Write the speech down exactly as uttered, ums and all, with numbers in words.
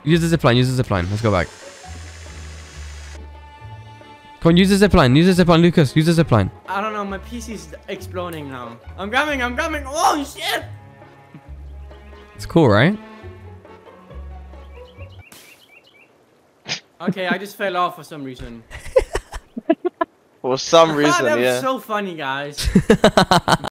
Use the zipline. Use the zipline. Let's go back. Come on, use the zipline. Use the zipline, Lucas. Use the zipline. I don't know. My P C's exploding now. I'm coming. I'm coming. Oh, shit. It's cool, right? Okay, I just fell off for some reason. For some reason, that was yeah. so funny, guys.